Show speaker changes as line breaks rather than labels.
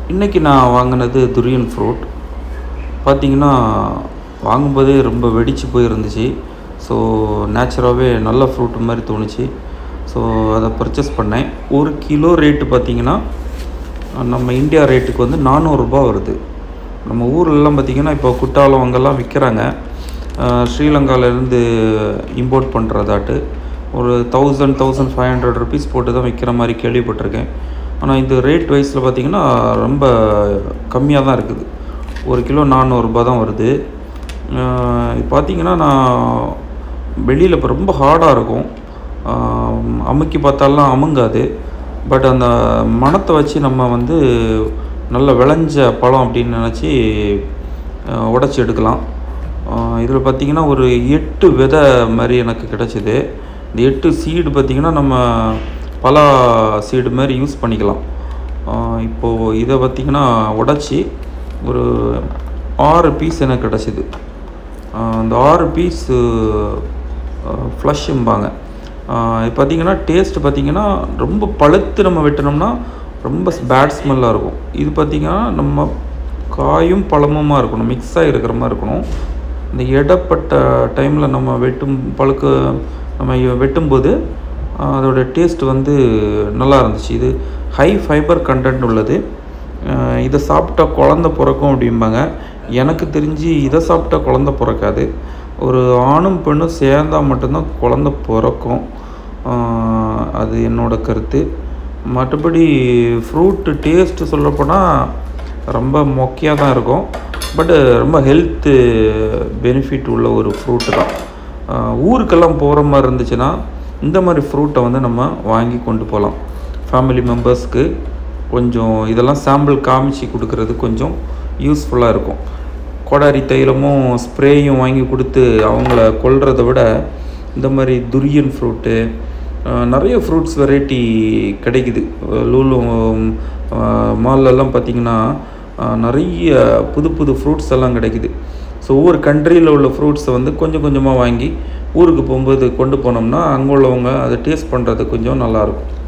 இன்றைக்கி நான் வாங்கினது துரியன் ஃப்ரூட். பார்த்திங்கன்னா வாங்கும்போதே ரொம்ப வெடித்து போயிருந்துச்சு. ஸோ நேச்சுராகவே நல்ல ஃப்ரூட் மாதிரி தோணுச்சு. ஸோ அதை பர்ச்சேஸ் பண்ணேன். 1 கிலோ ரேட்டு பார்த்திங்கன்னா நம்ம இந்தியா ரேட்டுக்கு வந்து 400 ரூபா வருது. நம்ம ஊர்லலாம் பார்த்திங்கன்னா இப்போ குட்டாலம் அங்கெல்லாம் விற்கிறாங்க. ஸ்ரீலங்காவிலேருந்து இம்போர்ட் பண்ணுறதாட்டு ஒரு 1500 ருபீஸ் போட்டு தான் விற்கிற மாதிரி கேள்விப்பட்டிருக்கேன். ஆனால் இந்த ரேட் வைஸில் பார்த்திங்கன்னா ரொம்ப கம்மியாக தான் இருக்குது. 1 கிலோ 400 ரூபா தான் வருது. பார்த்திங்கன்னா நான் வெளியில் இப்போ ரொம்ப ஹார்டாக இருக்கும், அமுக்கி பார்த்தாலாம் அமுங்காது. பட் அந்த மணத்தை வச்சு நம்ம வந்து நல்ல விளைஞ்ச பழம் அப்படின்னு நினச்சி உடச்சி எடுக்கலாம். இதில் பார்த்திங்கன்னா ஒரு 8 விதை மாதிரி எனக்கு கிடச்சிது. இந்த 8 சீடு பார்த்திங்கன்னா நம்ம பலா சீடு மாதிரி யூஸ் பண்ணிக்கலாம். இப்போது இதை பார்த்திங்கன்னா உடச்சி ஒரு 6 பீஸ் எனக்கு கிடச்சிது. அந்த 6 பீஸு ஃப்ளஷ்ம்பாங்க. இது பார்த்திங்கன்னா டேஸ்ட்டு பார்த்திங்கன்னா ரொம்ப பழுத்து நம்ம வெட்டினோம்னா ரொம்ப பேட் ஸ்மெல்லாக இருக்கும். இது பார்த்திங்கன்னா நம்ம காயும் பழமுமாக இருக்கணும், மிக்ஸாக இருக்கிற மாதிரி இருக்கணும். இந்த இடப்பட்ட டைமில் நம்ம வெட்டும்போது அதோடய டேஸ்ட் வந்து நல்லா இருந்துச்சு. இது ஹை ஃபைபர் கண்டென்ட் உள்ளது. இதை சாப்பிட்டா குழந்த பிறக்கும் அப்படிம்பாங்க. எனக்கு தெரிஞ்சு இதை சாப்பிட்டா குழந்த பிறக்காது. ஒரு ஆணும் பெண்ணும் சேர்ந்தால் மட்டும்தான் குழந்த பிறக்கும். அது என்னோடய கருத்து. மற்றபடி ஃப்ரூட்டு டேஸ்ட்டு சொல்லப்போனால் ரொம்ப மொக்கையாக தான் இருக்கும். பட்டு ரொம்ப ஹெல்த்து பெனிஃபிட் உள்ள ஒரு ஃப்ரூட்டு தான். ஊருக்கெல்லாம் போகிற மாதிரி இருந்துச்சுன்னா இந்த மாதிரி ஃப்ரூட்டை வந்து நம்ம வாங்கி கொண்டு போகலாம். ஃபேமிலி மெம்பர்ஸ்க்கு கொஞ்சம் இதெல்லாம் சாம்பிள் காமிச்சு கொடுக்கறது கொஞ்சம் யூஸ்ஃபுல்லாக இருக்கும். கோடாரி தைலமும் ஸ்ப்ரேயும் வாங்கி கொடுத்து அவங்கள கொல்றதை விட இந்த மாதிரி துரியன் ஃப்ரூட்டு, நிறைய ஃப்ரூட்ஸ் வெரைட்டி கிடைக்குது. லூலு மால்லெல்லாம் பார்த்திங்கன்னா நிறைய புது ஃப்ரூட்ஸ் எல்லாம் கிடைக்குது. ஸோ ஒவ்வொரு கண்ட்ரியில் உள்ள ஃப்ரூட்ஸை வந்து கொஞ்சம் கொஞ்சமாக வாங்கி ஊருக்கு போகும்போது கொண்டு போனோம்னா அங்கே உள்ளவங்க அதை டேஸ்ட் பண்ணுறது கொஞ்சம் நல்லாயிருக்கும்.